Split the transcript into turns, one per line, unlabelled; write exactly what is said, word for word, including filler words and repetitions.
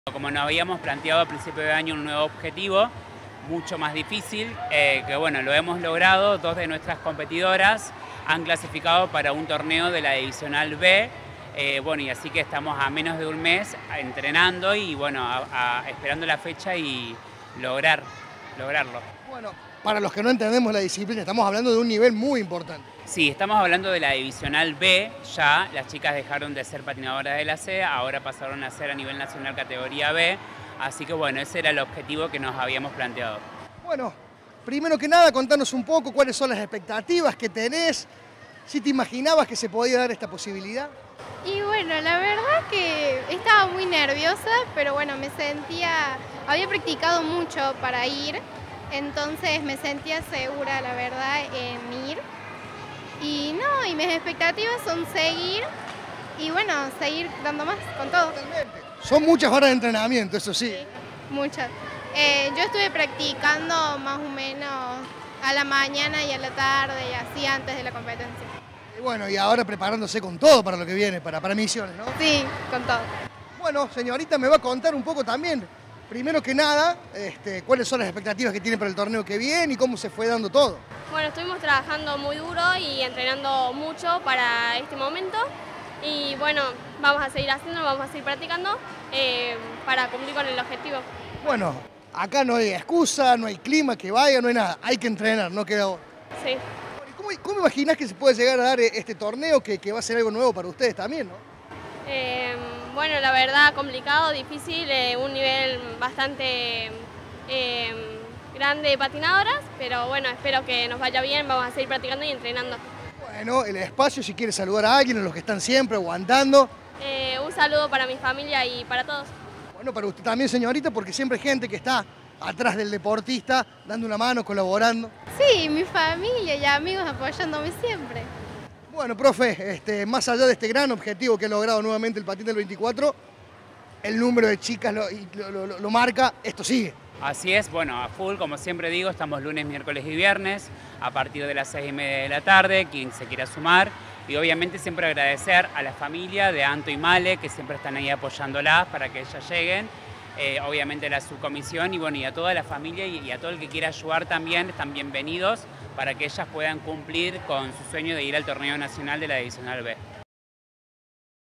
Como nos habíamos planteado a principio de año un nuevo objetivo, mucho más difícil, eh, que bueno, lo hemos logrado. Dos de nuestras competidoras han clasificado para un torneo de la Divisional B, eh, bueno, y así que estamos a menos de un mes entrenando y bueno, a, a, esperando la fecha y lograr, lograrlo.
Bueno, para los que no entendemos la disciplina, estamos hablando de un nivel muy importante.
Sí, estamos hablando de la Divisional B, ya las chicas dejaron de ser patinadoras de la C, ahora pasaron a ser a nivel nacional categoría B, así que bueno, ese era el objetivo que nos habíamos planteado.
Bueno, primero que nada, contanos un poco cuáles son las expectativas que tenés, si te imaginabas que se podía dar esta posibilidad.
Y bueno, la verdad que estaba muy nerviosa, pero bueno, me sentía, había practicado mucho para ir, entonces me sentía segura, la verdad, en ir. Y no, y mis expectativas son seguir y bueno, seguir dando más con todo.
Totalmente. Son muchas horas de entrenamiento, eso sí.
Sí, muchas. Eh, yo estuve practicando más o menos a la mañana y a la tarde y así antes de la competencia.
Y bueno, y ahora preparándose con todo para lo que viene, para, para Misiones, ¿no?
Sí, con todo.
Bueno, señorita, me va a contar un poco también, primero que nada, este, cuáles son las expectativas que tiene para el torneo que viene y cómo se fue dando todo.
Bueno, estuvimos trabajando muy duro y entrenando mucho para este momento y bueno, vamos a seguir haciendo, vamos a seguir practicando eh, para cumplir con el objetivo.
Bueno, acá no hay excusa, no hay clima que vaya, no hay nada, hay que entrenar, no queda otra.
Sí.
¿Cómo, cómo imaginás que se puede llegar a dar este torneo que, que va a ser algo nuevo para ustedes también, no?
Eh, bueno, la verdad complicado, difícil, eh, un nivel bastante eh, grande de patinadoras, pero bueno, espero que nos vaya bien, vamos a seguir practicando y entrenando.
Bueno, el espacio, si quieres saludar a alguien, a los que están siempre aguantando.
Eh, un saludo para mi familia y para todos.
Bueno, para usted también, señorita, porque siempre hay gente que está atrás del deportista, dando una mano, colaborando.
Sí, mi familia y amigos apoyándome siempre.
Bueno, profe, este, más allá de este gran objetivo que ha logrado nuevamente el Patín del veinticuatro, el número de chicas lo, lo, lo, lo marca, esto sigue.
Así es, bueno, a full, como siempre digo, estamos lunes, miércoles y viernes, a partir de las seis y media de la tarde, quien se quiera sumar. Y obviamente siempre agradecer a la familia de Anto y Male, que siempre están ahí apoyándolas para que ellas lleguen. Eh, obviamente a la subcomisión y bueno, y a toda la familia y, y a todo el que quiera ayudar también, están bienvenidos para que ellas puedan cumplir con su sueño de ir al torneo nacional de la Divisional B.